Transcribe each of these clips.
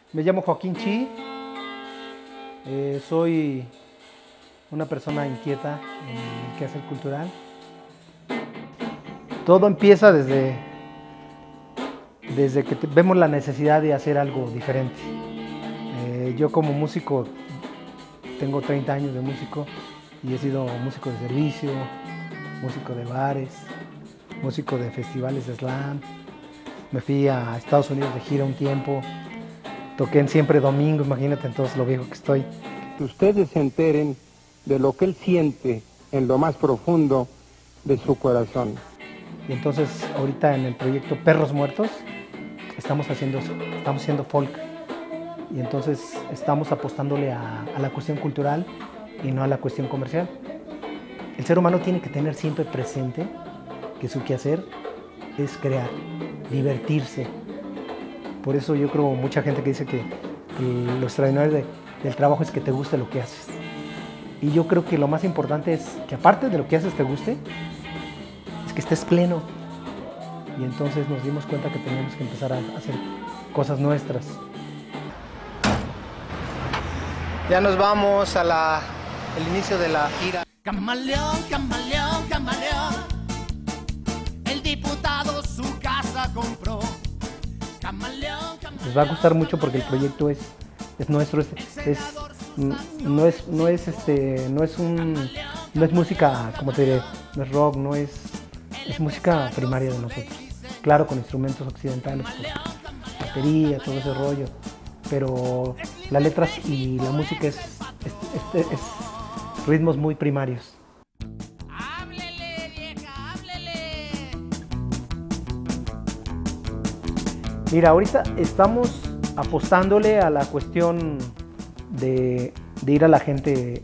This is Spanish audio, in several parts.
Me llamo Joaquín Chi, soy una persona inquieta en el quehacer cultural. Todo empieza desde que vemos la necesidad de hacer algo diferente. Yo como músico tengo 30 años de músico y he sido músico de servicio, músico de bares, músico de festivales de slam. Me fui a Estados Unidos de gira un tiempo, toqué en Siempre Domingo, imagínate entonces lo viejo que estoy. Que ustedes se enteren de lo que él siente en lo más profundo de su corazón. Y entonces ahorita en el proyecto Perros Muertos estamos haciendo folk. Y entonces estamos apostándole a la cuestión cultural y no a la cuestión comercial. El ser humano tiene que tener siempre presente que su quehacer es crear, divertirse. Por eso yo creo mucha gente que dice que lo extraordinario del trabajo es que te guste lo que haces. Y yo creo que lo más importante es que aparte de lo que haces te guste, es que estés pleno. Y entonces nos dimos cuenta que teníamos que empezar a hacer cosas nuestras. Ya nos vamos a el inicio de la gira. Camaleón, camaleón, camaleón. El diputado su casa compró. Camaleón, camaleón. Les va a gustar mucho porque el proyecto es nuestro, no es música, como te diré, no es rock, es música primaria de nosotros. Claro, con instrumentos occidentales, pues, batería, todo ese rollo, pero las letras y la música es ritmos muy primarios. Háblele, vieja, háblele. Mira, ahorita estamos apostándole a la cuestión de ir a la gente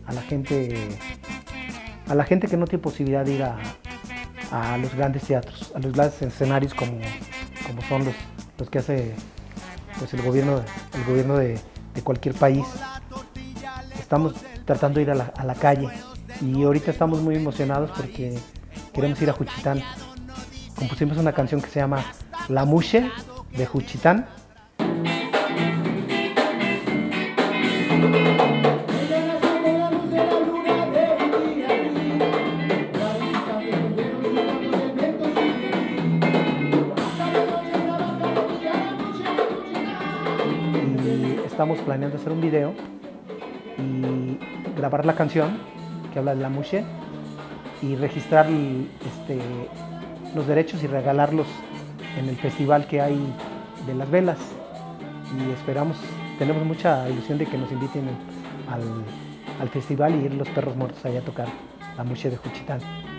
que no tiene posibilidad de ir a los grandes teatros, a los grandes escenarios como son los que hace pues el gobierno de cualquier país. Estamos tratando de ir a la calle y ahorita estamos muy emocionados porque queremos ir a Juchitán. Compusimos una canción que se llama La Muxe de Juchitán. Estamos planeando hacer un video y grabar la canción que habla de la muxe y registrar los derechos y regalarlos en el festival que hay de las velas. Y tenemos mucha ilusión de que nos inviten al festival y ir los Perros Muertos allá a tocar la muxe de Juchitán.